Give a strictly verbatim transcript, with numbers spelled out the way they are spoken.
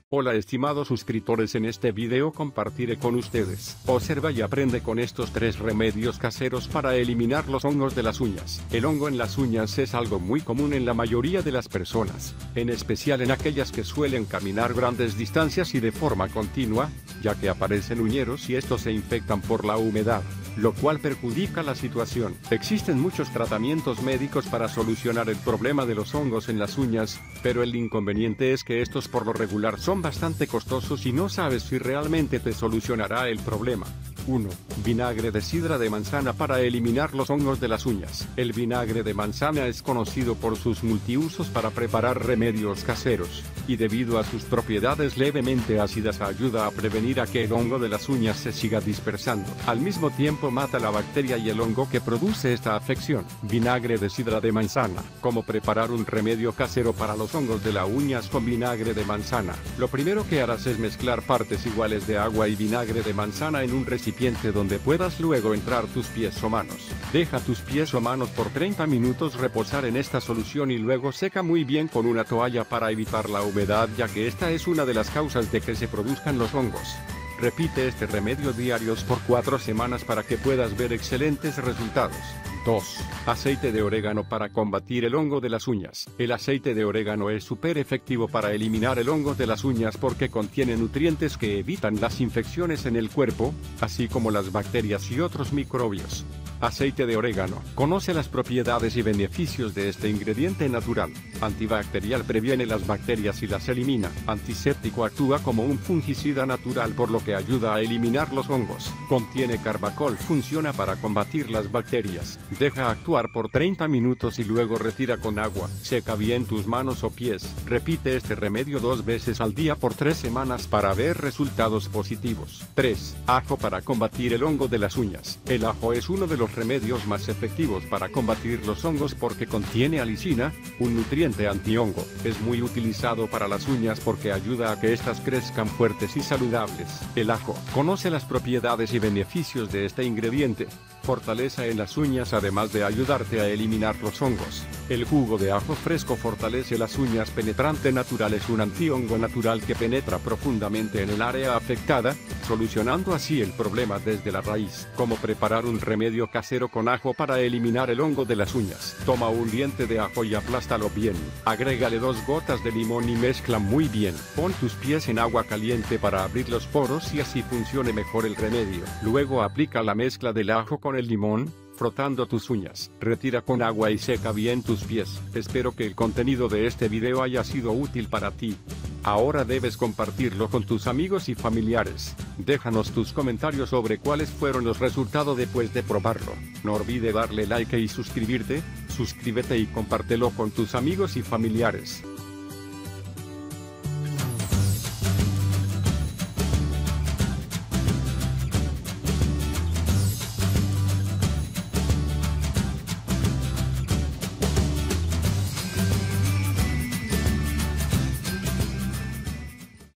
Hola estimados suscriptores, en este video compartiré con ustedes. Observa y aprende con estos tres remedios caseros para eliminar los hongos de las uñas. El hongo en las uñas es algo muy común en la mayoría de las personas, en especial en aquellas que suelen caminar grandes distancias y de forma continua, ya que aparecen uñeros y estos se infectan por la humedad, lo cual perjudica la situación. Existen muchos tratamientos médicos para solucionar el problema de los hongos en las uñas, pero el inconveniente es que estos por lo regular son bastante costosos y no sabes si realmente te solucionará el problema. uno. Vinagre de sidra de manzana para eliminar los hongos de las uñas. El vinagre de manzana es conocido por sus multiusos para preparar remedios caseros, y debido a sus propiedades levemente ácidas ayuda a prevenir a que el hongo de las uñas se siga dispersando. Al mismo tiempo mata la bacteria y el hongo que produce esta afección. Vinagre de sidra de manzana. ¿Cómo preparar un remedio casero para los hongos de las uñas con vinagre de manzana? Lo primero que harás es mezclar partes iguales de agua y vinagre de manzana en un recipiente donde puedas luego entrar tus pies o manos. Deja tus pies o manos por treinta minutos reposar en esta solución y luego seca muy bien con una toalla para evitar la humedad, ya que esta es una de las causas de que se produzcan los hongos. Repite este remedio diarios por cuatro semanas para que puedas ver excelentes resultados. dos. Aceite de orégano para combatir el hongo de las uñas. El aceite de orégano es súper efectivo para eliminar el hongo de las uñas porque contiene nutrientes que evitan las infecciones en el cuerpo, así como las bacterias y otros microbios. Aceite de orégano. Conoce las propiedades y beneficios de este ingrediente natural. Antibacterial, previene las bacterias y las elimina. Antiséptico, actúa como un fungicida natural por lo que ayuda a eliminar los hongos. Contiene carbacol, funciona para combatir las bacterias. Deja actuar por treinta minutos y luego retira con agua. Seca bien tus manos o pies. Repite este remedio dos veces al día por tres semanas para ver resultados positivos. tres. Ajo para combatir el hongo de las uñas. El ajo es uno de los remedios más efectivos para combatir los hongos porque contiene alicina, un nutriente antihongo. Es muy utilizado para las uñas porque ayuda a que éstas crezcan fuertes y saludables. El ajo. Conoce las propiedades y beneficios de este ingrediente. Fortalece en las uñas además de ayudarte a eliminar los hongos. El jugo de ajo fresco fortalece las uñas. Penetrante natural, es un antihongo natural que penetra profundamente en el área afectada, solucionando así el problema desde la raíz. ¿Cómo preparar un remedio casero con ajo para eliminar el hongo de las uñas? Toma un diente de ajo y aplástalo bien. Agrégale dos gotas de limón y mezcla muy bien. Pon tus pies en agua caliente para abrir los poros y así funcione mejor el remedio. Luego aplica la mezcla del ajo con el limón, frotando tus uñas. Retira con agua y seca bien tus pies. Espero que el contenido de este video haya sido útil para ti. Ahora debes compartirlo con tus amigos y familiares. Déjanos tus comentarios sobre cuáles fueron los resultados después de probarlo. No olvides darle like y suscribirte. Suscríbete y compártelo con tus amigos y familiares.